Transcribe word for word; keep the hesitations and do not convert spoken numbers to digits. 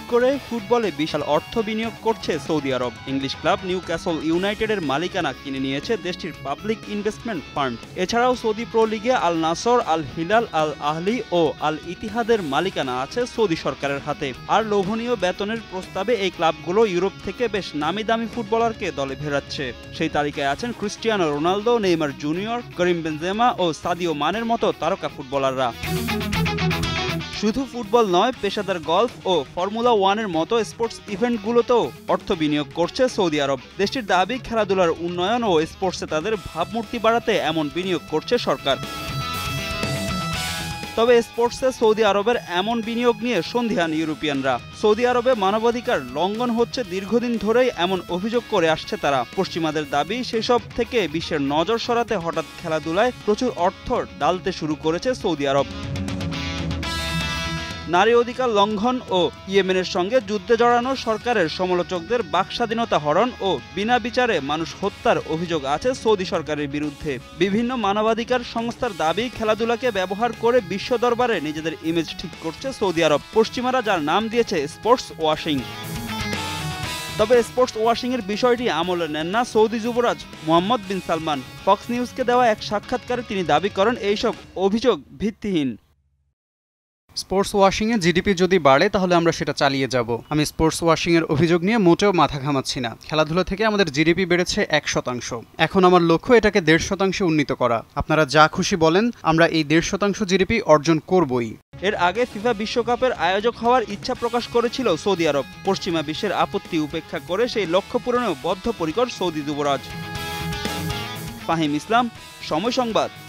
করে ফুটবলে বিশাল অর্থ বিনিয়োগ করছে Saudi Arab. English club Newcastle ইউনাইটেডের মালিকানা কিনে নিয়েছে দেশটির পাবলিক ইনভেস্টমেন্ট ফান্ড। এছাড়াও সৌদি প্রো লিগে আল নাসর, আল হিলাল, আল আহলি ও আল ইতিহাদের মালিকানা আছে সৌদি সরকারের হাতে। আর লোভনীয় বেতনের প্রস্তাবে এই ক্লাবগুলো ইউরোপ থেকে বেশ নামি দামি ফুটবলারকে দলে ভেড়াচ্ছে। সেই তালিকায় আছেন Cristiano Ronaldo, Neymar Junior, Karim Benzema ও সাদিও মানের মতো তারকা ফুটবলাররা। শুধু ফুটবল নয়, পেশাদার গলফ ও ফর্মুলা ওয়ানের মতো স্পোর্টস ইভেন্টগুলোতেও অর্থ বিনিয়োগ করছে সৌদি আরব। দেশটির দাবি, খেলাধুলার উন্নয়ন ও স্পোর্টসে তাদের ভাবমূর্তি বাড়াতে এমন বিনিয়োগ করছে সরকার। তবে স্পোর্টসে সৌদি আরবের এমন বিনিয়োগ নিয়ে সন্দিহান ইউরোপিয়ানরা। সৌদি আরবে মানবাধিকার লঙ্ঘন হচ্ছে দীর্ঘদিন ধরেই এমন অভিযোগ করে আসছে তারা। পশ্চিমাদের দাবি, সেসব থেকে বিশ্বের নজর সরাতে হঠাৎ খেলাধুলায় প্রচুর অর্থ ঢালতে শুরু করেছে সৌদি আরব। নারী অধিকার লঙ্ঘন ও ইয়েমেনের সঙ্গে যুদ্ধে জড়ানো সরকারের সমালোচকদের বাকস্বাধীনতা হরণ ও বিনা বিচারে মানুষ হত্যার অভিযোগ আছে সৌদি সরকারের বিরুদ্ধে। বিভিন্ন মানবাধিকার সংস্থার দাবি, খেলাধুলাকে ব্যবহার করে বিশ্ব দরবারে নিজেদের ইমেজ ঠিক করছে সৌদি আরব। পশ্চিমারা যার নাম দিয়েছে স্পোর্টস ওয়াশিং। তবে স্পোর্টস ওয়াশিং এর বিষয়টি আমলে নেন না সৌদি যুবরাজ মোহাম্মদ বিন সালমান। ফক্স নিউজকে দেওয়া এক সাক্ষাৎকারে তিনি দাবি করেন, এইসব অভিযোগ ভিত্তিহীন। স্পোর্টস ওয়াশিংয়ে জিডিপি যদি বাড়ে তাহলে আমরা সেটা চালিয়ে যাব। আমি স্পোর্টস ওয়াশিংয়ের অভিযোগ নিয়ে মোটেও মাথা ঘামাচ্ছি না। খেলাধুলা থেকে আমাদের জিডিপি বেড়েছে এক শতাংশ। এখন আমার লক্ষ্য এটাকে দেড় শতাংশে উন্নীত করা। আপনারা যা খুশি বলেন, আমরা এই দেড় শতাংশ জিডিপি অর্জন করবই। এর আগে ফিফা বিশ্বকাপের আয়োজক হওয়ার ইচ্ছা প্রকাশ করেছিল সৌদি আরব। পশ্চিমা বিশ্বের আপত্তি উপেক্ষা করে সেই লক্ষ্য পূরণেও বদ্ধপরিকর সৌদি যুবরাজ। ফাহিম ইসলাম, সময় সংবাদ।